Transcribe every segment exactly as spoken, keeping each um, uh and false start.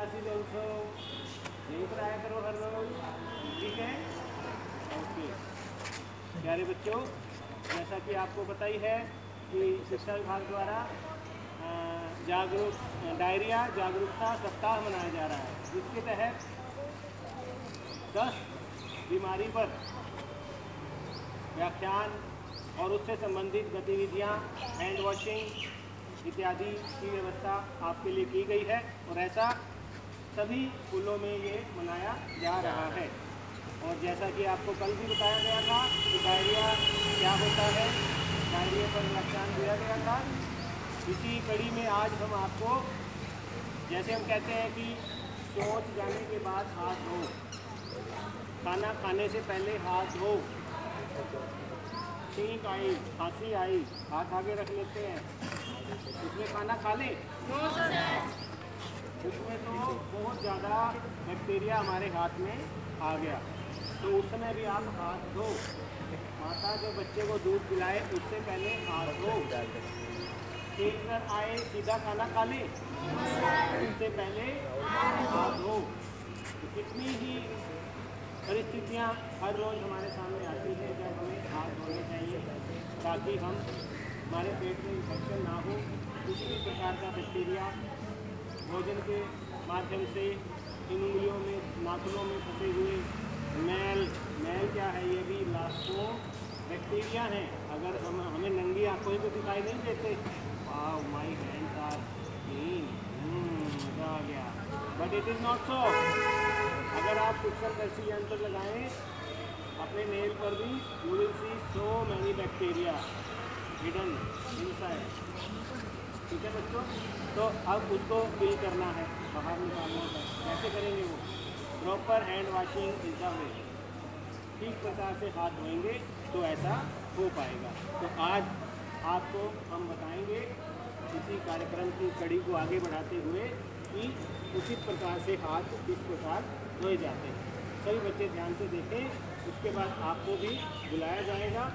Classes also, यहीं पर आया करो हर रोज, ठीक है। ओके प्यारे बच्चों, जैसा कि आपको पता ही है कि शिक्षा विभाग द्वारा जागरूक डायरिया जागरूकता सप्ताह मनाया जा रहा है, जिसके तहत दस बीमारी पर व्याख्यान और उससे संबंधित गतिविधियां, हैंड वॉशिंग इत्यादि की व्यवस्था आपके लिए की गई है और ऐसा सभी स्कूलों में ये मनाया जा रहा है। और जैसा कि आपको कल भी बताया गया था कि डायरिया क्या होता है, डायरिया पर व्याख्यान दिया गया था। इसी कड़ी में आज हम आपको, जैसे हम कहते हैं कि शौच जाने के बाद हाथ धो, खाना खाने से पहले हाथ धो, छींक आई, खांसी आई, हाथ आगे रख लेते हैं, उसमें खाना खा लें, उसमें तो बहुत ज़्यादा बैक्टीरिया हमारे हाथ में आ गया, तो उस समय भी आप हाथ धो। माता जो बच्चे को दूध पिलाए उससे पहले हाथ धो, ठीक कर आए सीधा खाना खा ले, उससे पहले हाथ धो। तो कितनी ही परिस्थितियाँ हर रोज़ हमारे सामने आती हैं जब हमें हाथ धोने चाहिए, ताकि हम हमारे पेट में इन्फेक्शन ना हो, किसी भी प्रकार का बैक्टीरिया भोजन के माध्यम से इन उंगलियों में, नाखूनों में फंसे हुए मैल, मैल क्या है, ये भी लाखों बैक्टीरिया हैं। अगर हम हमें नंगी आंखों को दिखाई नहीं देते, वाह माई हैंड्स आर क्लीन, मज़ा आ गया, but it is not so. अगर आप सूक्ष्मदर्शी यंत्र लगाएं अपने नेल पर भी, you will see so many bacteria hidden inside, ठीक है बच्चों। तो अब उसको किल करना है, बाहर निकालना है, कैसे करेंगे वो? Proper hand washing is the way. ठीक प्रकार से हाथ धोएंगे तो ऐसा हो पाएगा। तो आज आपको हम बताएंगे इसी कार्यक्रम की कड़ी को आगे बढ़ाते हुए कि उचित प्रकार से हाथ किस प्रकार धोए जाते हैं। सभी बच्चे ध्यान से देखें, उसके बाद आपको भी बुलाया जाएगा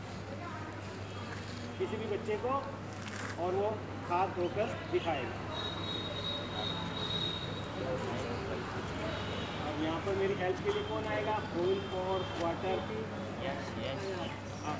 किसी भी बच्चे को और वो हाथ धोकर दिखाएगा। अब यहाँ पर मेरी हेल्प के लिए कौन आएगा? होल फॉर वाटर की यस यस आप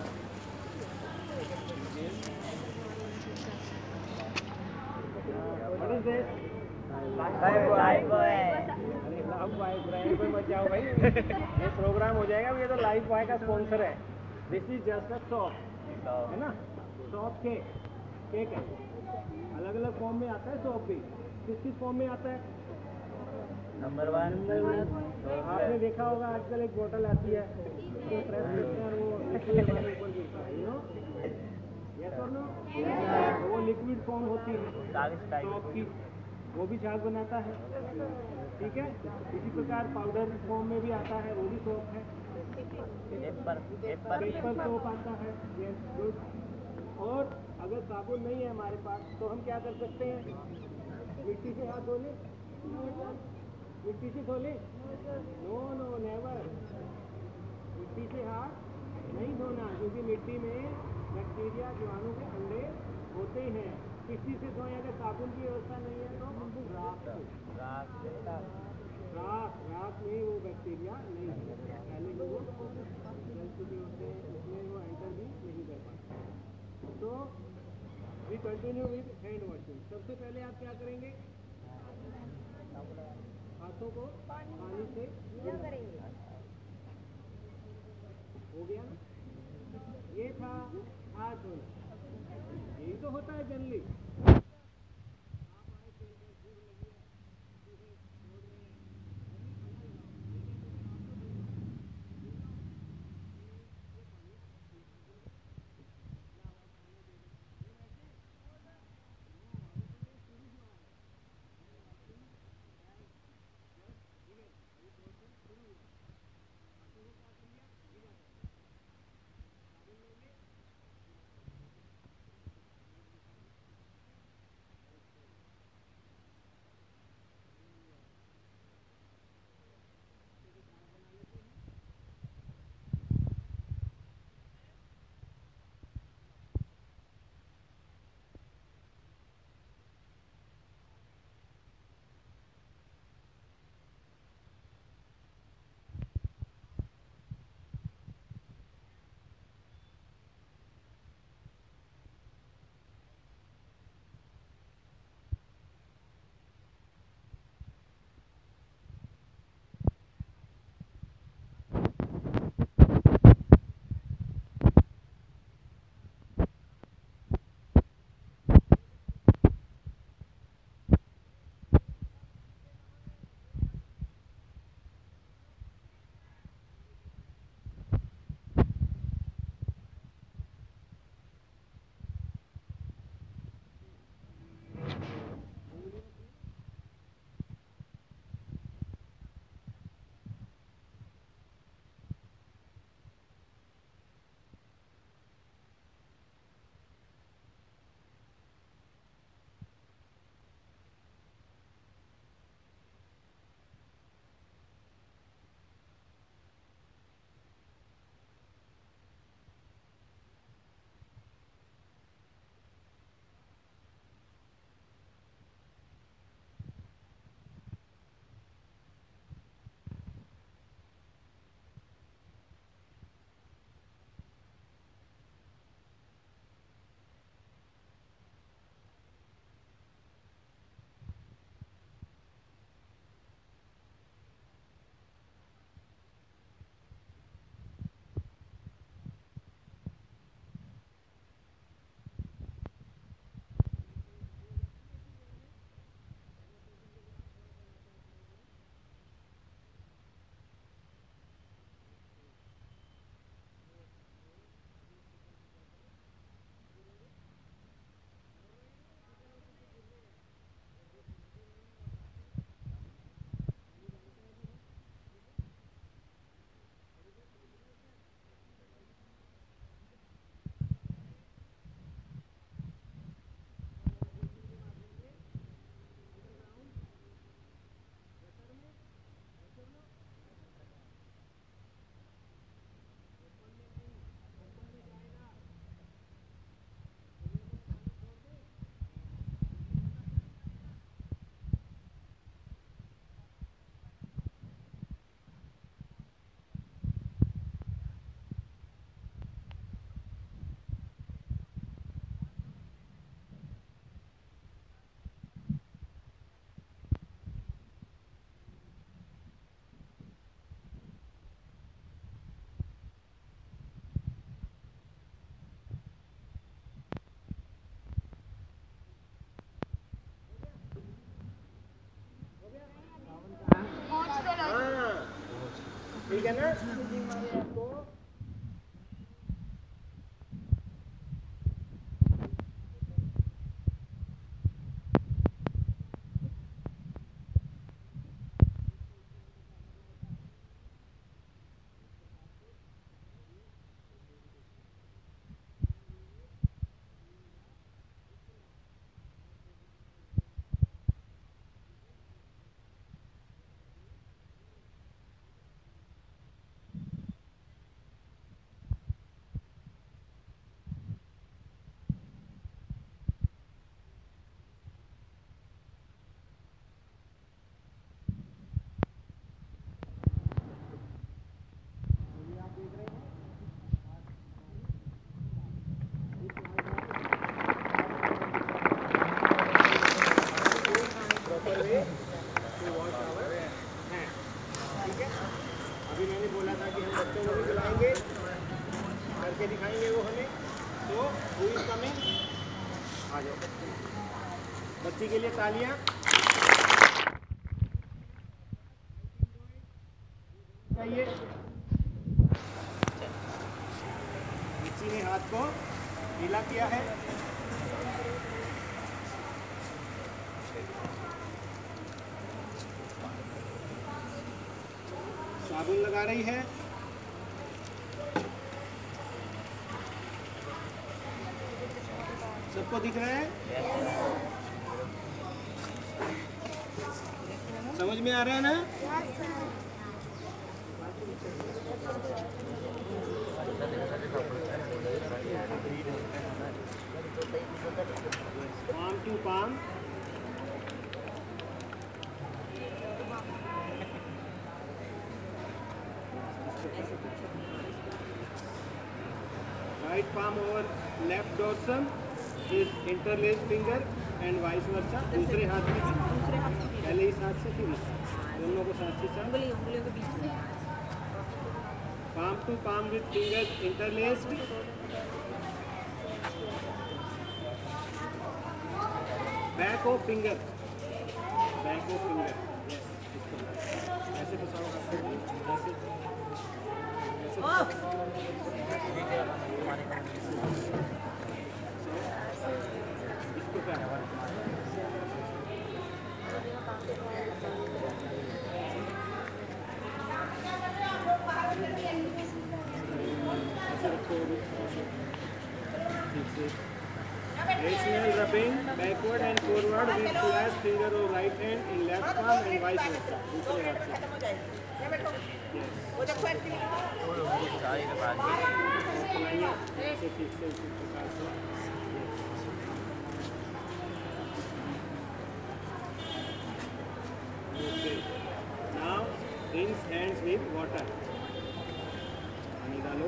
what is this? Lifebuoy Lifebuoy brand पे मत जाओ भाई, ये प्रोग्राम हो जाएगा। ये तो लाइफ बॉय का स्पॉन्सर है। This is just a soap, है ना, सॉप केक, केक है, अलग अलग फॉर्म में आता है। सॉप भी किस किस फॉर्म में आता है? नंबर वन, आपने देखा होगा आजकल एक बोतल आती है, उसको प्रेस करते हैं और वो लिक्विड हमारे ऊपर गिरता है, यू नो, यस और नो, वो लिक्विड फॉर्म होती है सॉप की, वो भी झाग बनाता है, ठीक है। इसी प्रकार पाउडर फॉर्म में भी आता है, वो भी सॉप है। पेपर पेपर पेपर सोप आता है, यस गुड। और अगर साबुन नहीं है हमारे पास तो हम क्या कर सकते हैं? मिट्टी से हाथ धो ले, मिट्टी से धो ले, नो नो नेवर, मिट्टी से हाथ नहीं धोना, क्योंकि मिट्टी में बैक्टीरिया जीवाणु के अंडे होते हैं। किस चीज़ से धोएं? अगर साबुन की व्यवस्था नहीं है तो राख से, राख राख में वो बैक्टीरिया नहीं है, पहले भी वो जल चुके होते हैं, उसमें वो एंटर भी नहीं कर पाते। तो we continue with hand washing. सबसे पहले आप क्या करेंगे? हाथों को पानी से करेंगे, हो गया ना? ये था हाथ धोना, यही तो होता है जनरली। ठीक है ना? तो अभी मैंने बोला था कि हम बच्चों को भी बुलाएंगे, करके दिखाएंगे वो हमें। तो हु इज कमिंग? आ जाओ। बच्ची के लिए तालियां। चाहिए। बच्ची ने हाथ को ढीला किया है। साबुन लगा रही है। सबको दिख रहा है? समझ में आ रहा है ना? palm to palm. Right palm over left dorsum is interlaced finger and vice versa. दूसरे हाथ में दूसरे हाथ पहले इस हाथ से फिर इस दोनों को साथ ही साथ उंगलियों के बीच से palm to palm with fingers interlaced. Back of finger, back of finger. Yes. ऐसे फंसाओ ऐसे इसको क्या Rational rubbing backward and forward with flash finger of right hand in left palm and vice versa. दूसरे हाथ से. वो देखो ऐसे ठीक से इसी प्रकार से. Okay. Now rinse hands with water. पानी डालो.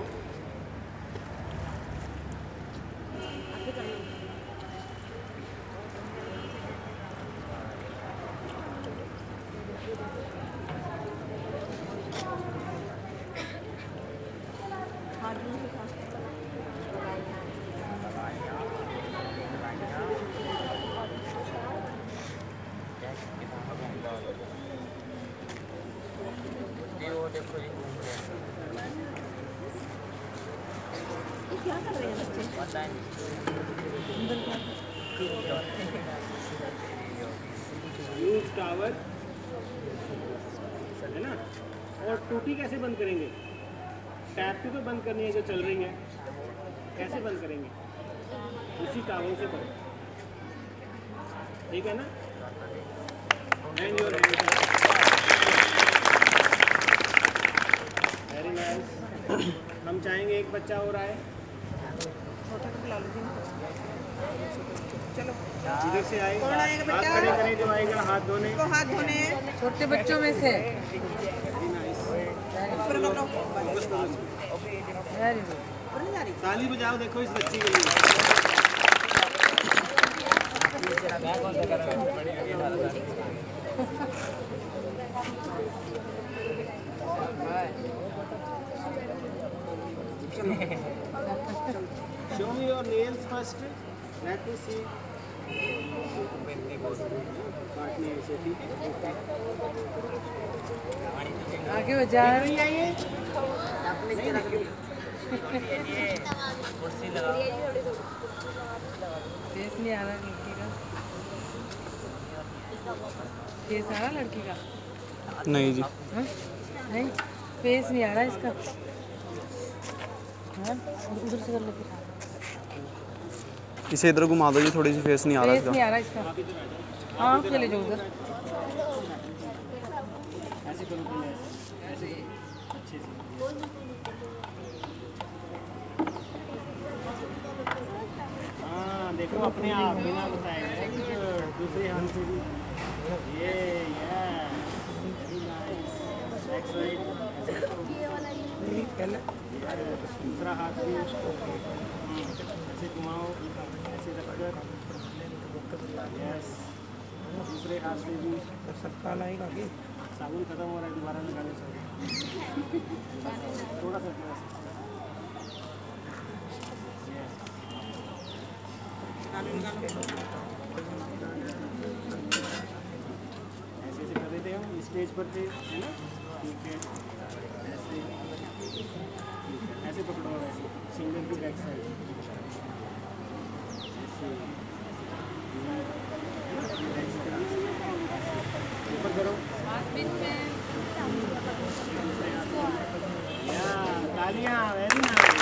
क्या कर रहे हैं बच्चे? यूज टावर है ना। और टूटी कैसे बंद करेंगे? टैप भी तो बंद करनी है जो चल रही है, कैसे बंद करेंगे? उसी टावल से करो, ठीक है ना। And your very nice. हम चाहेंगे एक बच्चा और आए। चलो इधर से आए, हाथ खड़े करें जो आएगा हाथ धोने। तो हाथ धोने छोटे बच्चों में से। ताली बजाओ, देखो इस बच्ची के लिए। Show me your nails first. Let me see. बात नहीं है इसे, ठीक है। आगे हो जा। नहीं आइए कुर्सी लगाओ। फेस नहीं आ रहा लड़की का, फेस आ रहा लड़की का? नहीं जी। हाँ? नहीं फेस नहीं आ रहा इसका। हाँ? उधर से कर लेते। इसे इधर घुमा दो जी, थोड़ी सी फेस नहीं आ रहा फेस नहीं इसका। आ रहा इसका। हाँ चले जाओ उधर। ऐसे करो पहले, ऐसे ऐसे अच्छे से। हाँ देखो अपने आप बिना बताए, दूसरे हाथ से भी ये या वेरी नाइस। बैक साइड दूसरा हाथ भी ऐसे घुमाओ, ऐसे रखकर, यस। दूसरे हाथ से भी सबका लाएगा कि साबुन खत्म हो रहा है, दोबारा लगाने से थोड़ा सा थोड़ा सा ऐसे ऐसे कर रहे थे हम स्टेज पर थे, है ना? ठीक है, ऐसे ऐसे पकड़ो, ऐसे सिंगल की बैक साइड ऐसे ऊपर करो। या तालियां, वेरी नाइस।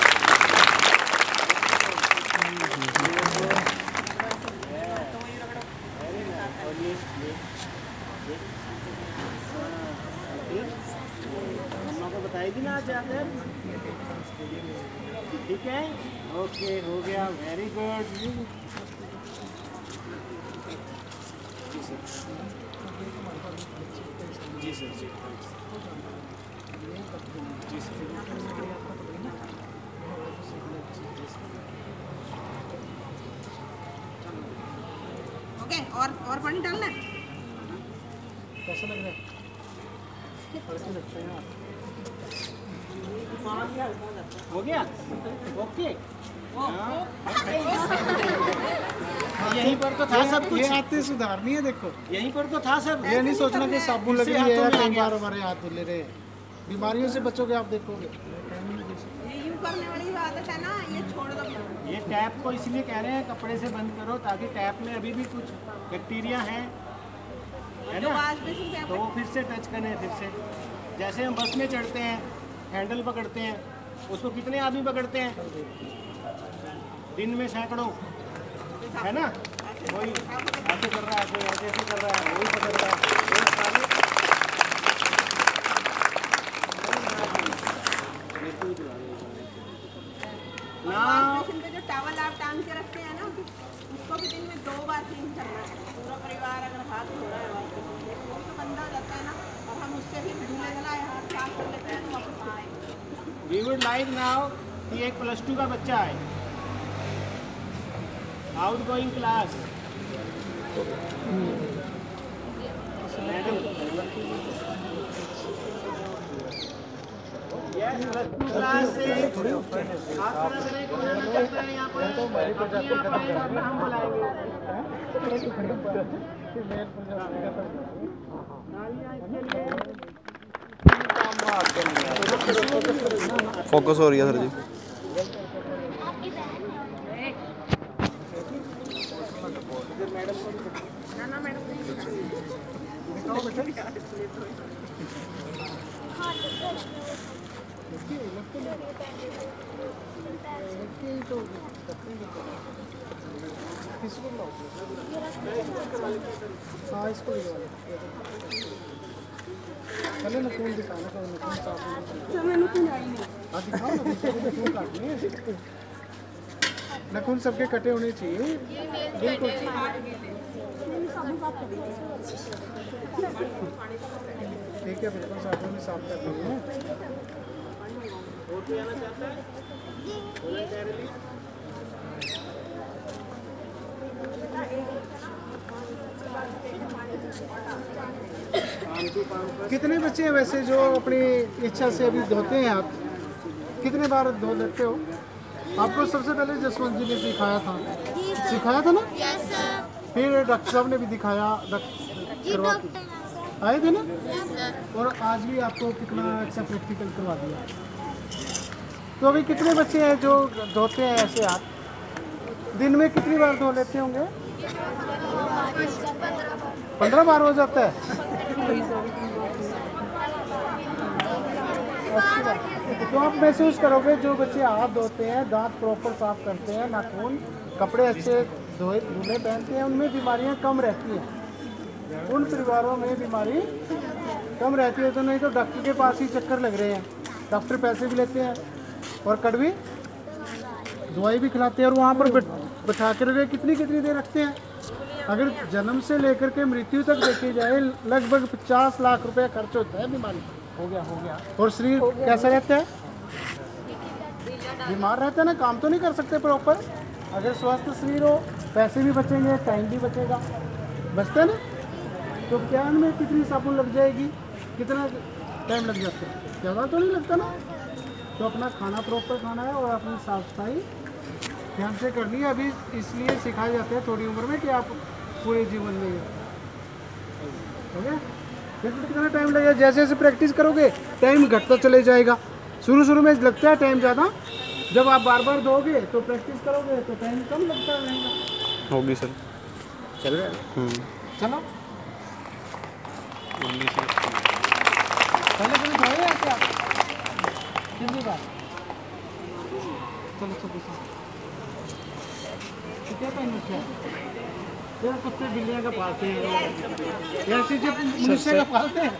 मम्मा को बताएगी ना आज आकर, ठीक है? ओके हो गया, वेरी गुड। जी सर, जी सर, जी जी सर। ओके और और पानी डालना है? कैसा लग रहा है? हो गया, ओके। यहीं पर तो था सब कुछ। ये आते सुधारनी है, देखो यहीं पर तो था सब। ये नहीं सोचना कि साबुन लग इससे रही है हाथों में आ कई गया। बार हमारे हाथ धुले रहे हैं। बीमारियों से बचोगे आप, देखोगे। ये यूं करने वाली आदत है ना, ये छोड़ दो। ये टैप को इसलिए कह रहे हैं कपड़े से बंद करो, ताकि टैप में अभी भी कुछ बैक्टीरिया हैं, है ना? तो वो फिर से टच करें, फिर से। जैसे हम बस में चढ़ते हैं, हैंडल पकड़ते हैं, उसको कितने आदमी पकड़ते हैं दिन में? सैकड़ों, है ना? वही ऐसे कर रहा है, कोई ऐसे ऐसे कर रहा है, वही पकड़ रहा है, वो सारे। ना पे जो टॉवल आप टांग के रखते हैं ना, उसको भी दिन में दो बार क्लीन करना है। पूरा परिवार अगर हाथ धो रहा है वॉश बेसिन में, वो तो गंदा हो जाता है ना, और हम उससे भी धुले गला हाथ साफ कर लेते हैं तो वापस आए। वी वुड लाइक नाउ कि एक प्लस टू का बच्चा है, outgoing class, yes plus two class से आप तरह तरह के बच्चे चलते हैं यहाँ पर, हम बुलाएंगे। फोकस हो रही है सर जी। हाँ इसको पहले नखून दिखाना, तो नखून साफ हाँ दिखाओ ना, नखून काटने हैं। नखून सबके कटे होने चाहिए, बिल्कुल। ठीक है, बिल्कुल साबुन में साफ कर देंगे। कितने बच्चे हैं वैसे जो अपनी इच्छा से अभी धोते हैं हाथ? कितने बार धो लेते हो? आपको सबसे पहले जसवंत जी ने सिखाया था, सिखाया था ना? फिर डॉक्टर साहब ने भी दिखाया, करवा आए थे ना? और आज भी आपको कितना अच्छा प्रैक्टिकल करवा दिया। तो अभी कितने बच्चे हैं जो धोते हैं ऐसे हाथ? दिन में कितनी बार धो लेते होंगे? पंद्रह बार हो जाता है। तो आप महसूस करोगे जो बच्चे हाथ धोते हैं, दांत प्रॉपर साफ करते हैं, नाखून कपड़े अच्छे धोए धुले पहनते हैं, उनमें बीमारियां कम रहती हैं। उन परिवारों में बीमारी कम रहती है। तो नहीं तो डॉक्टर के पास ही चक्कर लग रहे हैं, डॉक्टर पैसे भी लेते हैं और कड़वी दवाई भी खिलाते हैं, और वहाँ पर बैठा कर रखे कितनी कितनी देर रखते हैं। अगर जन्म से लेकर के मृत्यु तक देखी जाए लगभग पचास लाख रुपए खर्च होता है बीमारी। हो गया हो गया और शरीर कैसा रहता है? बीमार रहता है ना, काम तो नहीं कर सकते प्रॉपर। अगर स्वस्थ शरीर हो, पैसे भी बचेंगे, टाइम भी बचेगा, बचता है ना। तो प्यान में कितनी साबुन लग जाएगी, कितना टाइम लग जाता है? ज़्यादा तो नहीं लगता ना। तो अपना खाना प्रॉपर खाना है और अपनी साफ सफाई ध्यान से करनी है। अभी इसलिए सिखाया जाता है थोड़ी उम्र में कि आप पूरे जीवन में हो गया। कितना टाइम लगेगा? जैसे जैसे प्रैक्टिस करोगे टाइम घटता चले जाएगा। शुरू शुरू में लगता है टाइम ज़्यादा, जब आप बार बार दोगे तो प्रैक्टिस करोगे तो टाइम कम लगता रहेगा। होगी सर। चल रहा है? चलो पहले कभी धोए हैं क्या? कितनी बार? चलो चलो कितने टाइम यार कुत्ते बिल्लियाँ का पालते हैं, ऐसी जब मनुष्य का पालते हैं।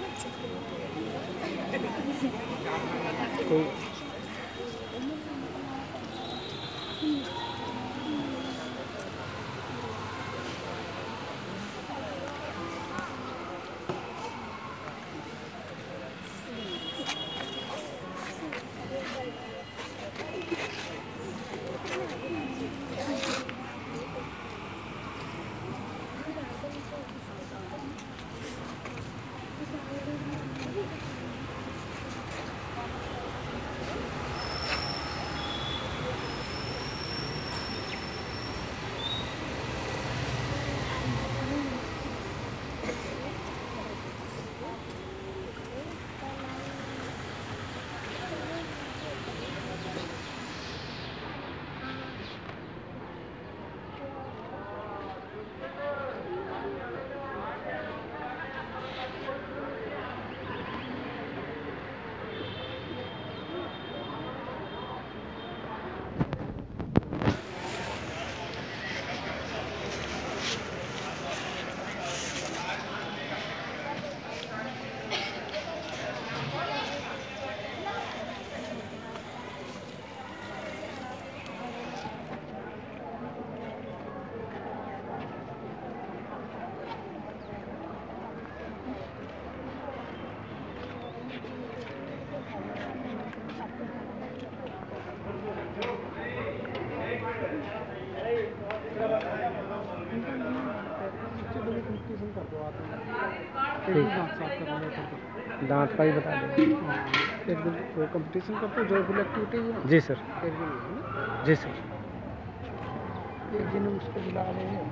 दांत का ही बता दें। एक दिन कोई कंपटीशन करते हो जॉयफुल एक्टिविटी है? जी सर। एक दिन है ना? जी सर। एक दिन उसको बुला रहे हैं।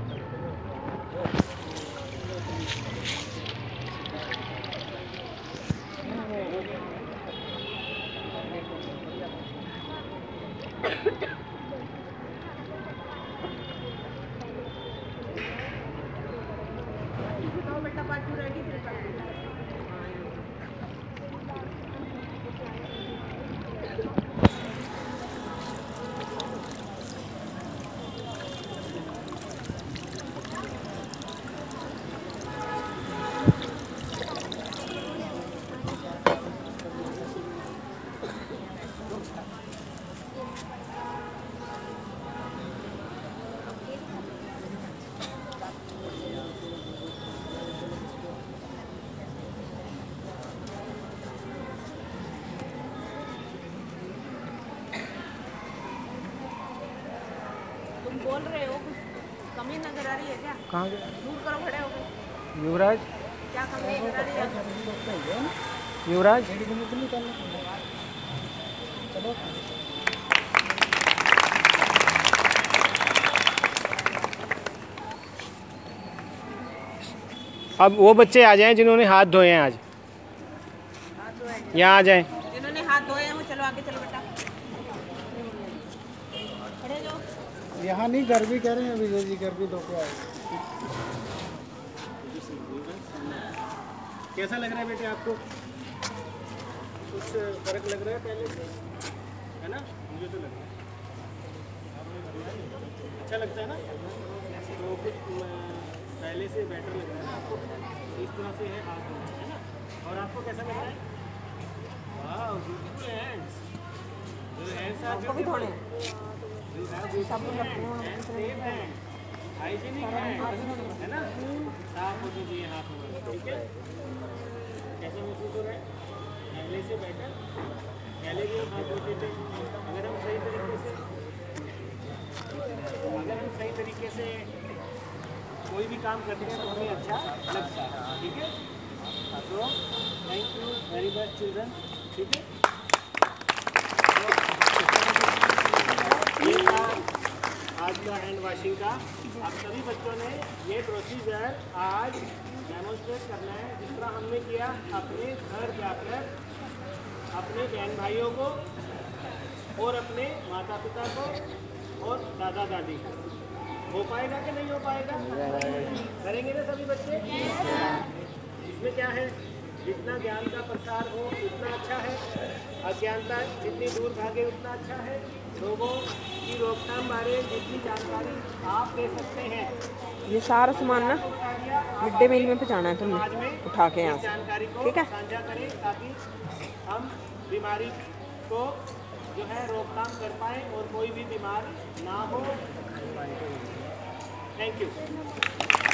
तो बेटा पार्टी रेडी फिर पार्टी बोल रहे हो कुछ कमी नजर आ रही है क्या? कहाँ गए? दूर करो, खड़े हो गए। युवराज, क्या कमी नजर आ रही है? युवराज चलो अब वो बच्चे आ जाएं जिन्होंने हाथ धोए हैं आज, यहाँ आ जाएं। जिन्होंने हाथ धोए हैं वो चलो आगे चलो बेटा, खड़े जाओ। यहाँ नहीं, घर भी कह रहे हैं विजय जी, घर भी धो के आए। कैसा लग रहा है बेटे आपको? कुछ फर्क लग रहा है पहले से, है ना? मुझे तो लग रहा है अच्छा लगता है ना, तो कुछ पहले से बेटर लग रहा है ना आपको? इस तरह से है हाथ धोना, है ना? और आपको कैसा लग रहा है? वाह, beautiful hands. Your hands are beautiful. You have beautiful hands, safe hand, hygienic hand, है ना? साफ होने चाहिए हाथ हमारे, ठीक है? कैसा महसूस हो रहा है? पहले से बेटर? पहले भी हम हाथ धोते थे, अगर हम सही तरीके से अगर हम सही तरीके से कोई भी काम करते हैं तो हमें अच्छा लगता है, ठीक है? तो thank you very much children, ठीक है? ये था आज का हैंड वॉशिंग का। आप सभी बच्चों ने ये प्रोसीजर आज डेमोन्स्ट्रेट करना है, जिस तरह हमने किया अपने घर जाकर अपने बहन भाइयों को और अपने माता पिता को और दादा दादी को। हो पाएगा कि नहीं हो पाएगा? करेंगे ना सभी बच्चे? इसमें क्या है, जितना ज्ञान का प्रसार हो उतना अच्छा है, अज्ञानता जितनी दूर भागे उतना अच्छा है। रोगों की रोकथाम बारे जितनी जानकारी आप दे सकते हैं, ये सारा सामान ना मिड डे मील में पहुँचाना है तुमने, उठा के यहाँ से, जानकारी को ठीक है? साझा करें ताकि हम बीमारी को जो है रोकथाम कर पाएँ और कोई भी बीमार ना हो। Thank you.